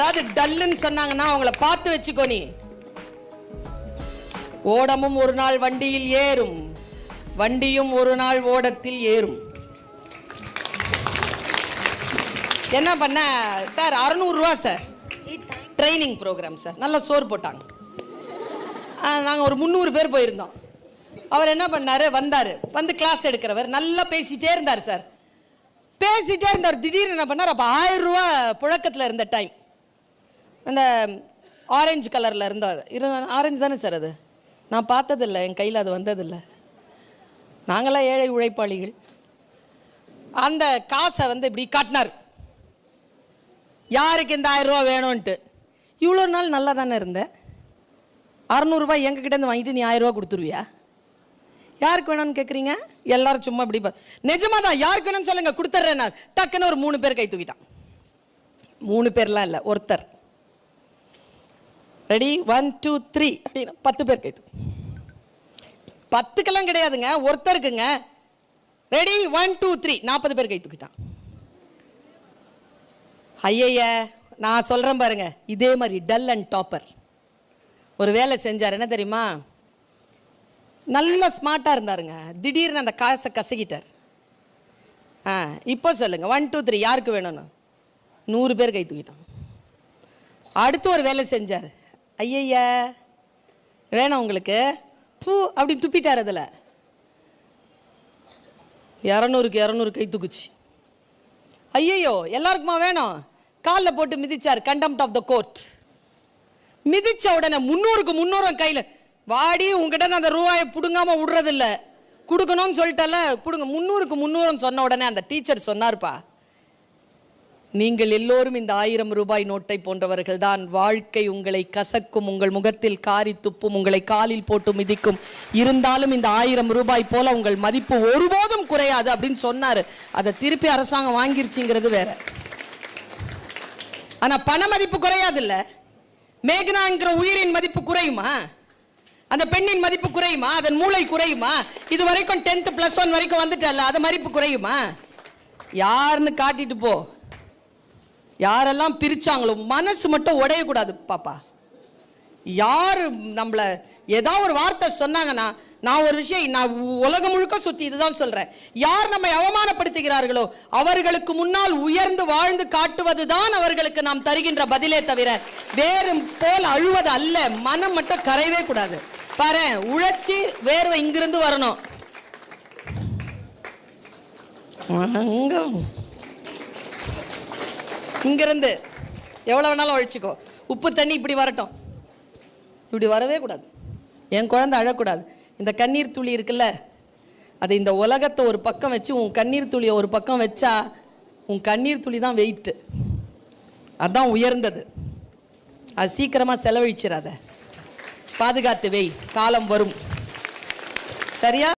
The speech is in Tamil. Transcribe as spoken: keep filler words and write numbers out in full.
யாராவது டல்லுன்னு சொன்னாங்கன்னா அவங்கள பார்த்து வச்சுக்கோ. நீ ஓடமும் ஒரு நாள் வண்டியில் ஏறும், வண்டியும் ஒரு நாள் ஓடத்தில் ஏறும். என்ன பண்ண சார்? அறுநூறு ரூபா சார் ட்ரைனிங் ப்ரோக்ராம் சார். நல்லா சோறு போட்டாங்க. நாங்கள் ஒரு முந்நூறு பேர் போயிருந்தோம். அவர் என்ன பண்ணாரு, வந்தார். வந்து கிளாஸ் எடுக்கிறவர் நல்லா பேசிட்டே இருந்தார் சார். பேசிட்டே இருந்தார். திடீர்னு என்ன பண்ணார், அப்போ ஆயிரம் ரூபா புழக்கத்தில் இருந்த டைம். அந்த ஆரஞ்சு கலரில் இருந்தார். இருந்த ஆரஞ்சு தானே சார் அது? நான் பார்த்ததில்லை, என் கையில் அது வந்ததில்லை. நாங்களாம் ஏழை உழைப்பாளிகள். அந்த காசை வந்து இப்படி காட்டினார். யாருக்கு இந்த ஆயிரம் ரூபா வேணும்ன்ட்டு. இவ்வளோ நாள் நல்லா தானே இருந்தேன். அறநூறுபா எங்ககிட்டேருந்து வாங்கிட்டு நீ ஆயிரம் ரூபா கொடுத்துருவியா? யாருக்கு வேணும்னு கேட்குறீங்க? எல்லாரும் சும்மா இப்படி நிஜமா தான். யாருக்கு வேணும்னு சொல்லுங்க, கொடுத்துட்றேன். நான் டக்குன்னு ஒரு மூணு பேர் கை தூக்கிட்டான். மூணு பேர்லாம் இல்லை, ஒருத்தர். ரெடி, ஒன் டூ த்ரீ அப்படின்னா பத்து பேர் கை தூக்கு. பத்துக்கெல்லாம் கிடையாதுங்க, ஒருத்தருக்குங்க. ரெடி, ஒன் டூ த்ரீ நாற்பது பேர் கை தூக்கிட்டான். ஐய நான் சொல்கிறேன் பாருங்க, இதே மாதிரி டல் அண்ட் டாப்பர் ஒரு வேலை செஞ்சார். என்ன தெரியுமா? நல்ல ஸ்மார்ட்டாக இருந்தாருங்க. திடீர்னு அந்த காசை கசக்கிட்டார். ஆ இப்போ சொல்லுங்கள், ஒன் டூ த்ரீ யாருக்கு வேணும்னு? நூறு பேர் கை தூக்கிட்டான். அடுத்து ஒரு வேலை செஞ்சார். ஐய வேணும் உங்களுக்கு, தூ அப்படி துப்பிட்டார். அதில் இரநூறுக்கு இரநூறு கை தூக்குச்சு. ஐயோ எல்லாருக்குமா வேணும்? காலில் போட்டு மிதிச்சார். Contempt of the court. மிதிச்ச உடனே முன்னூறுக்கு முன்னூறு கையில் வாடி, உங்ககிட்ட அந்த ரூபாயை பிடுங்காம விடுறதில்ல, கொடுக்கணும்னு சொல்லிட்டல, பிடுங்க. முன்னூறுக்கு முன்னூறுன்னு சொன்ன உடனே அந்த டீச்சர் சொன்னார்ப்பா, நீங்கள் எல்லோரும் இந்த ஆயிரம் ரூபாய் நோட்டை போன்றவர்கள் தான். வாழ்க்கை உங்களை கசக்கும், உங்கள் முகத்தில் காரி துப்பும், உங்களை காலில் போட்டு மிதிக்கும். இருந்தாலும் இந்த ஆயிரம் ரூபாய் போல உங்கள் மதிப்பு ஒருபோதும் குறையாது அப்படின்னு சொன்னார். அதை திருப்பி அரசாங்கம் வாங்கிருச்சுங்கிறது வேற. ஆனா பண மதிப்பு குறையாது இல்ல. மேகனாங்கிற உயிரின் மதிப்பு குறையுமா? அந்த பெண்ணின் மதிப்பு குறையுமா? அதன் மூளை குறையுமா? இது வரைக்கும் டென்த் பிளஸ் ஒன் வரைக்கும் வந்துட்டல, அது மதிப்பு குறையுமா? யாருன்னு காட்டிட்டு போ. யாரெல்லாம் பிரிச்சாங்களோ மனசு மட்டும் உடையக்கூடாது பாப்பா. யார் நம்மள ஏதாவது ஒரு வார்த்தை சொன்னாங்கன்னா, நான் ஒரு விஷயம் நான் உலகம் முழுக்க சுத்தி இதுதான் சொல்றேன், யார் நம்மை அவமானப்படுத்துகிறார்களோ அவர்களுக்கு முன்னால் உயர்ந்து வாழ்ந்து காட்டுவது தான் அவர்களுக்கு நாம் தருகின்ற பதிலே தவிர வேறு போல் அழுவது அல்ல. மனம் மட்டும் கரையவே கூடாது. பாரு, உழைச்சி வேர்வை இங்கிருந்து வரணும். இங்கிருந்து எவ்வளவு வேணாலும் உழைச்சிக்கோ. உப்பு தண்ணி இப்படி வரட்டும், இப்படி வரவே கூடாது. என் குழந்தை அழக்கூடாது. இந்த கண்ணீர் துளி இருக்குல்ல, அது இந்த உலகத்தை ஒரு பக்கம் வச்சு உன் கண்ணீர் துளியை ஒரு பக்கம் வச்சா உன் கண்ணீர் துளி தான் வெயிட்டு, அதுதான் உயர்ந்தது. அது சீக்கிரமா செலவழிச்சிடாத, பாதுகாத்து வை, காலம் வரும். சரியா?